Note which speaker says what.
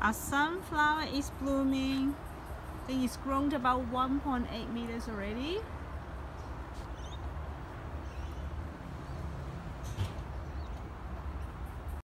Speaker 1: A sunflower is blooming. I think it's grown to about 1.8 meters already.